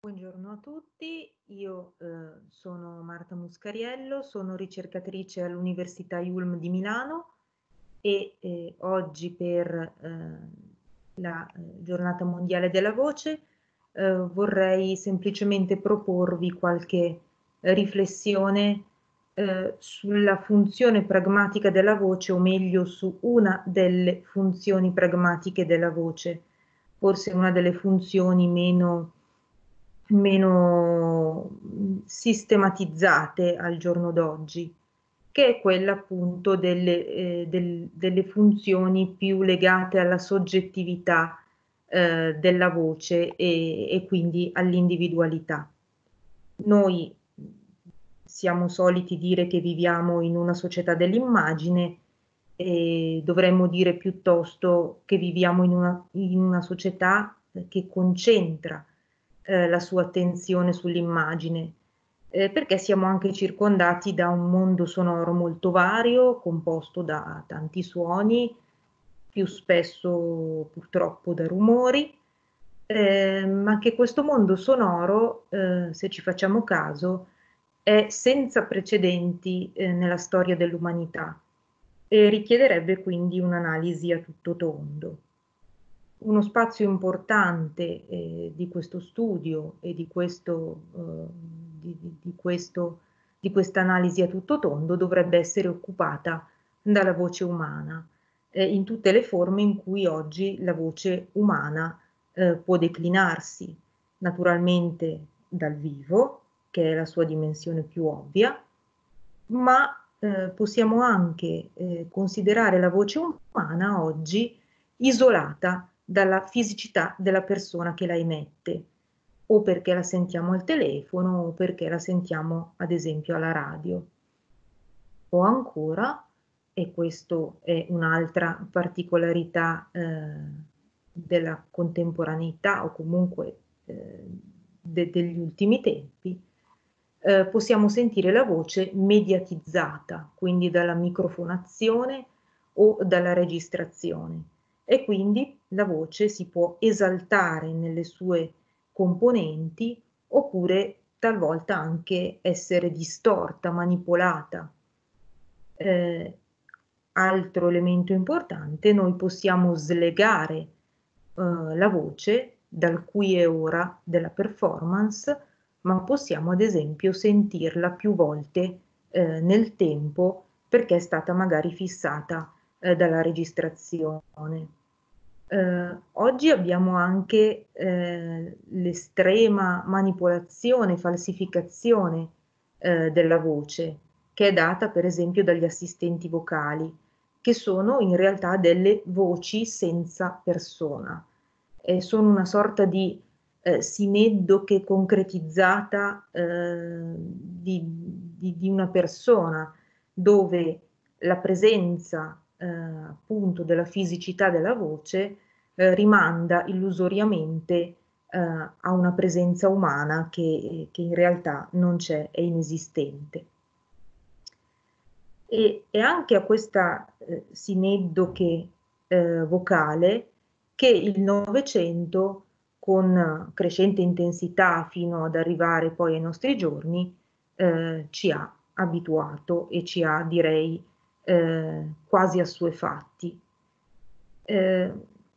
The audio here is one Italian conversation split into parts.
Buongiorno a tutti, io sono Marta Muscariello, sono ricercatrice all'Università IULM di Milano e oggi per la Giornata Mondiale della Voce vorrei semplicemente proporvi qualche riflessione sulla funzione pragmatica della voce, o meglio su una delle funzioni pragmatiche della voce, forse una delle funzioni meno sistematizzate al giorno d'oggi, che è quella appunto delle funzioni più legate alla soggettività della voce e quindi all'individualità. Noi siamo soliti dire che viviamo in una società dell'immagine e dovremmo dire piuttosto che viviamo in una società che concentra la sua attenzione sull'immagine, perché siamo anche circondati da un mondo sonoro molto vario, composto da tanti suoni, più spesso purtroppo da rumori, ma che questo mondo sonoro, se ci facciamo caso, è senza precedenti nella storia dell'umanità e richiederebbe quindi un'analisi a tutto tondo. Uno spazio importante di questo studio e di questa analisi a tutto tondo dovrebbe essere occupata dalla voce umana, in tutte le forme in cui oggi la voce umana può declinarsi, naturalmente dal vivo, che è la sua dimensione più ovvia, ma possiamo anche considerare la voce umana oggi isolata dalla fisicità della persona che la emette, o perché la sentiamo al telefono o perché la sentiamo ad esempio alla radio. O ancora, e questo è un'altra particolarità della contemporaneità o comunque degli ultimi tempi, possiamo sentire la voce mediatizzata, quindi dalla microfonazione o dalla registrazione. E quindi la voce si può esaltare nelle sue componenti oppure talvolta anche essere distorta, manipolata. Altro elemento importante, noi possiamo slegare la voce dal qui e ora della performance, ma possiamo ad esempio sentirla più volte nel tempo perché è stata magari fissata dalla registrazione. Oggi abbiamo anche l'estrema manipolazione, falsificazione della voce, che è data per esempio dagli assistenti vocali, che sono in realtà delle voci senza persona. Sono una sorta di sineddoche concretizzata di una persona, dove la presenza appunto della fisicità della voce rimanda illusoriamente a una presenza umana che in realtà non c'è, è inesistente. E anche a questa sineddoche vocale che il Novecento, con crescente intensità fino ad arrivare poi ai nostri giorni, ci ha abituato e ci ha, direi, quasi assuefatti. Eh,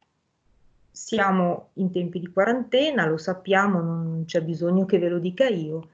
Siamo in tempi di quarantena, lo sappiamo, non c'è bisogno che ve lo dica io,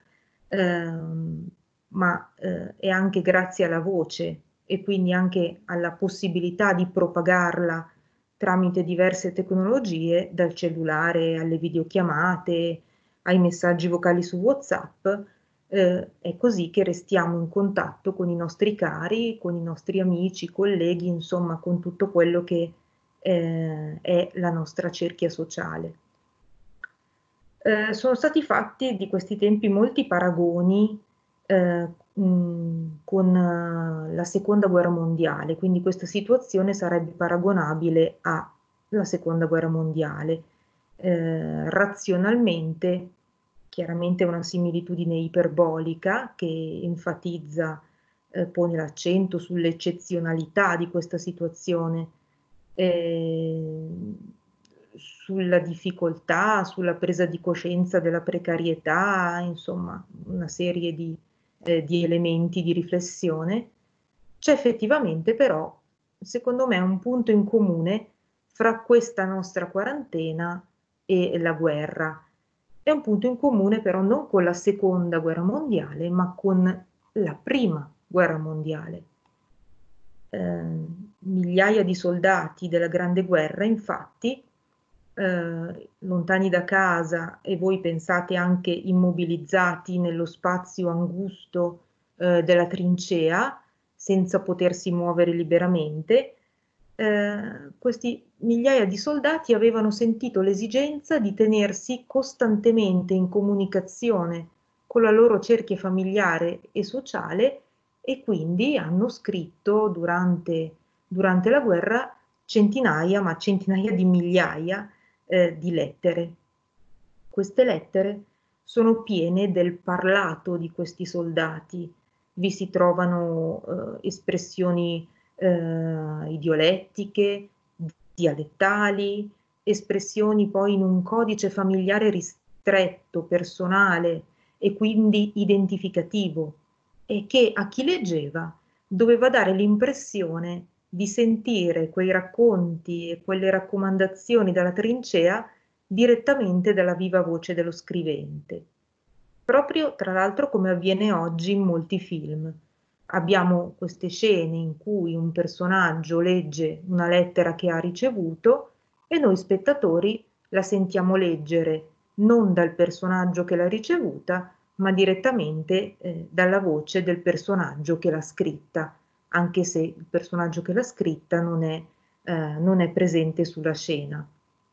ma è anche grazie alla voce e quindi anche alla possibilità di propagarla tramite diverse tecnologie, dal cellulare alle videochiamate, ai messaggi vocali su WhatsApp, è così che restiamo in contatto con i nostri cari, con i nostri amici, colleghi, insomma, con tutto quello che è la nostra cerchia sociale. Sono stati fatti di questi tempi molti paragoni con la seconda guerra mondiale, quindi questa situazione sarebbe paragonabile alla seconda guerra mondiale. Razionalmente, chiaramente è una similitudine iperbolica che enfatizza, pone l'accento sull'eccezionalità di questa situazione. sulla difficoltà, sulla presa di coscienza della precarietà, insomma una serie di elementi di riflessione. C'è effettivamente però, secondo me, un punto in comune fra questa nostra quarantena e la guerra. È un punto in comune però non con la seconda guerra mondiale, ma con la prima guerra mondiale. Migliaia di soldati della Grande Guerra, infatti, lontani da casa, e voi pensate anche immobilizzati nello spazio angusto della trincea, senza potersi muovere liberamente, questi migliaia di soldati avevano sentito l'esigenza di tenersi costantemente in comunicazione con la loro cerchia familiare e sociale, e quindi hanno scritto durante la guerra centinaia, ma centinaia di migliaia di lettere. Queste lettere sono piene del parlato di questi soldati. Vi si trovano espressioni idiolettiche, dialettali, espressioni poi in un codice familiare ristretto, personale e quindi identificativo, e che a chi leggeva doveva dare l'impressione di sentire quei racconti e quelle raccomandazioni dalla trincea direttamente dalla viva voce dello scrivente. Proprio tra l'altro come avviene oggi in molti film. Abbiamo queste scene in cui un personaggio legge una lettera che ha ricevuto e noi spettatori la sentiamo leggere non dal personaggio che l'ha ricevuta, ma direttamente dalla voce del personaggio che l'ha scritta, anche se il personaggio che l'ha scritta non è presente sulla scena.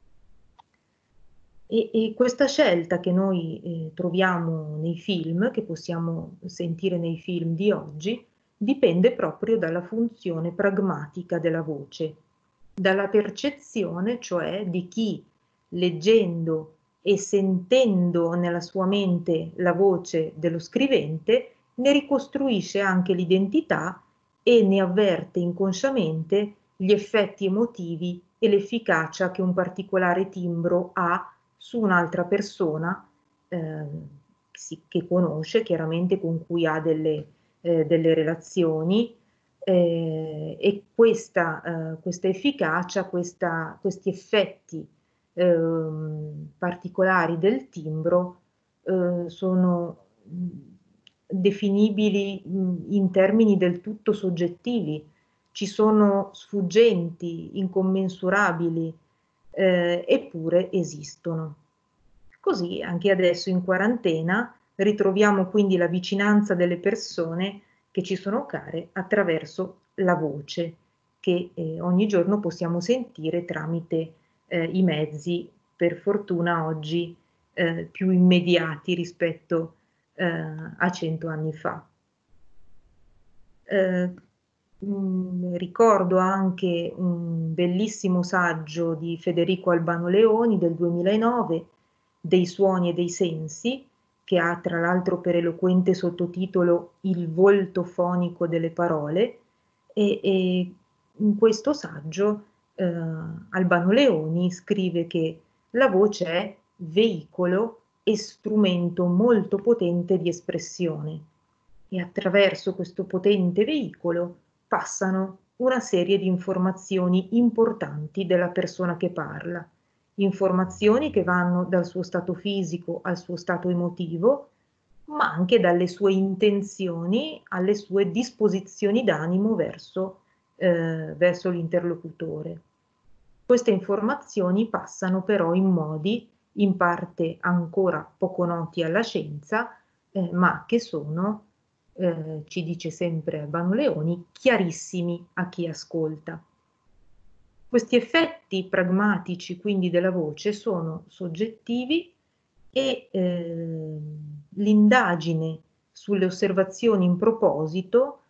E questa scelta che noi troviamo nei film, che possiamo sentire nei film di oggi, dipende proprio dalla funzione pragmatica della voce, dalla percezione, cioè, di chi, leggendo e sentendo nella sua mente la voce dello scrivente, ne ricostruisce anche l'identità e ne avverte inconsciamente gli effetti emotivi e l'efficacia che un particolare timbro ha su un'altra persona che conosce, chiaramente con cui ha delle relazioni, e questa efficacia, questi effetti particolari del timbro sono definibili in termini del tutto soggettivi. Ci sono sfuggenti, incommensurabili, eppure esistono. Così anche adesso in quarantena ritroviamo quindi la vicinanza delle persone che ci sono care attraverso la voce che ogni giorno possiamo sentire tramite i mezzi, per fortuna oggi più immediati rispetto a 100 anni fa. Ricordo anche un bellissimo saggio di Federico Albano Leoni del 2009, Dei suoni e dei sensi, che ha tra l'altro per eloquente sottotitolo Il volto fonico delle parole, e in questo saggio Albano Leoni scrive che la voce è veicolo e strumento molto potente di espressione, e attraverso questo potente veicolo passano una serie di informazioni importanti della persona che parla, informazioni che vanno dal suo stato fisico al suo stato emotivo, ma anche dalle sue intenzioni alle sue disposizioni d'animo verso l'interlocutore. Queste informazioni passano però in modi in parte ancora poco noti alla scienza, ma che sono, ci dice sempre Albano Leoni, chiarissimi a chi ascolta. Questi effetti pragmatici quindi della voce sono soggettivi, e l'indagine sulle osservazioni in proposito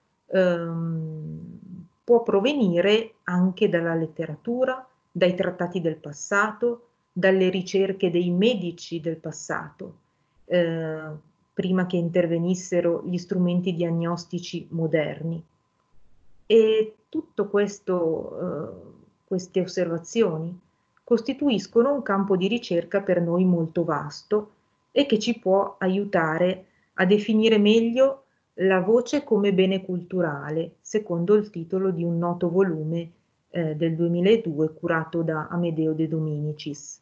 può provenire anche dalla letteratura, dai trattati del passato, dalle ricerche dei medici del passato, prima che intervenissero gli strumenti diagnostici moderni. E tutto questo, queste osservazioni, costituiscono un campo di ricerca per noi molto vasto e che ci può aiutare a definire meglio la voce come bene culturale, secondo il titolo di un noto volume del 2002 curato da Amedeo De Dominicis.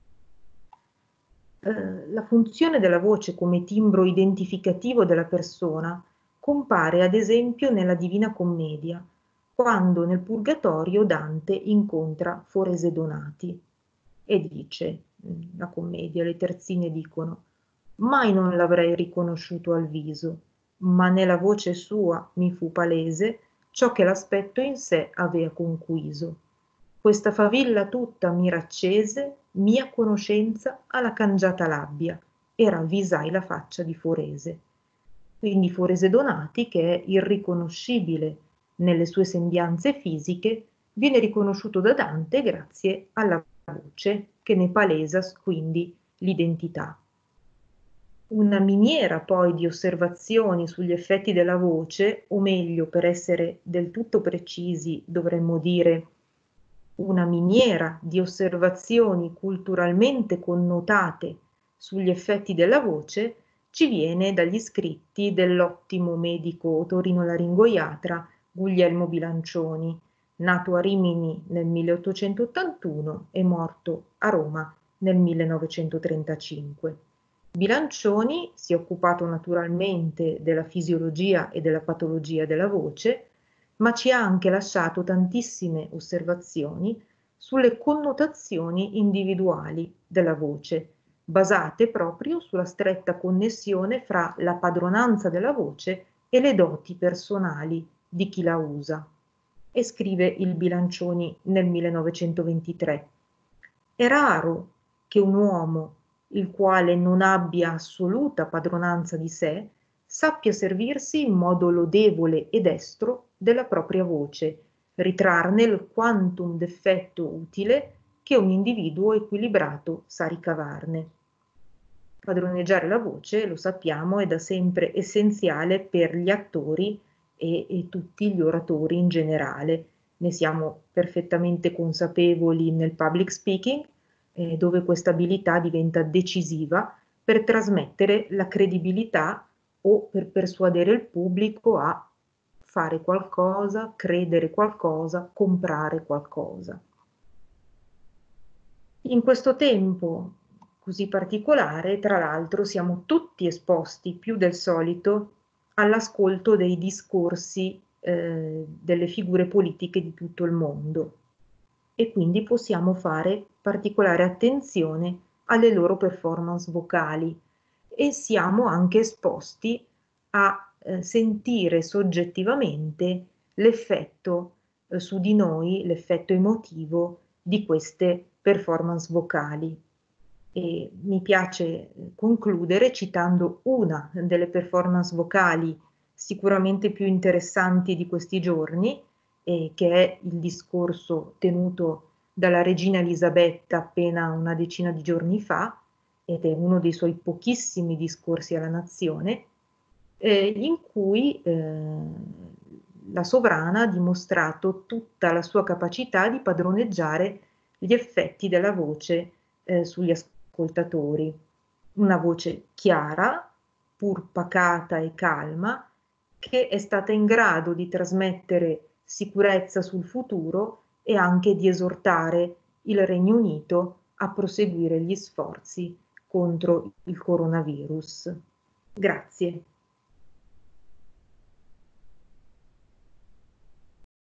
La funzione della voce come timbro identificativo della persona compare ad esempio nella Divina Commedia, quando nel Purgatorio Dante incontra Forese Donati e dice, la commedia, le terzine dicono: mai non l'avrei riconosciuto al viso, ma nella voce sua mi fu palese ciò che l'aspetto in sé avea conquiso. Questa favilla tutta mi raccese, mia conoscenza alla cangiata labbia, e ravvisai la faccia di Forese. Quindi Forese Donati, che è irriconoscibile nelle sue sembianze fisiche, viene riconosciuto da Dante grazie alla voce che ne palesa quindi l'identità. Una miniera poi di osservazioni sugli effetti della voce, o meglio, per essere del tutto precisi, dovremmo dire una miniera di osservazioni culturalmente connotate sugli effetti della voce, ci viene dagli scritti dell'ottimo medico otorinolaringoiatra Guglielmo Bilancioni, nato a Rimini nel 1881 e morto a Roma nel 1935. Bilancioni si è occupato naturalmente della fisiologia e della patologia della voce, ma ci ha anche lasciato tantissime osservazioni sulle connotazioni individuali della voce, basate proprio sulla stretta connessione fra la padronanza della voce e le doti personali di chi la usa. E scrive il Bilancioni nel 1923: è raro che un uomo, il quale non abbia assoluta padronanza di sé, sappia servirsi in modo lodevole e destro della propria voce, ritrarne il quantum d'effetto utile che un individuo equilibrato sa ricavarne. Padroneggiare la voce, lo sappiamo, è da sempre essenziale per gli attori e tutti gli oratori in generale. Ne siamo perfettamente consapevoli nel public speaking, dove questa abilità diventa decisiva per trasmettere la credibilità o per persuadere il pubblico a fare qualcosa, credere qualcosa, comprare qualcosa. In questo tempo così particolare, tra l'altro, siamo tutti esposti più del solito all'ascolto dei discorsi delle figure politiche di tutto il mondo e quindi possiamo fare particolare attenzione alle loro performance vocali e siamo anche esposti a sentire soggettivamente l'effetto su di noi, l'effetto emotivo di queste performance vocali. E mi piace concludere citando una delle performance vocali sicuramente più interessanti di questi giorni, che è il discorso tenuto dalla regina Elisabetta appena una decina di giorni fa, ed è uno dei suoi pochissimi discorsi alla nazione, in cui la sovrana ha dimostrato tutta la sua capacità di padroneggiare gli effetti della voce sugli ascoltatori. Una voce chiara, pur pacata e calma, che è stata in grado di trasmettere sicurezza sul futuro e anche di esortare il Regno Unito a proseguire gli sforzi contro il coronavirus. Grazie.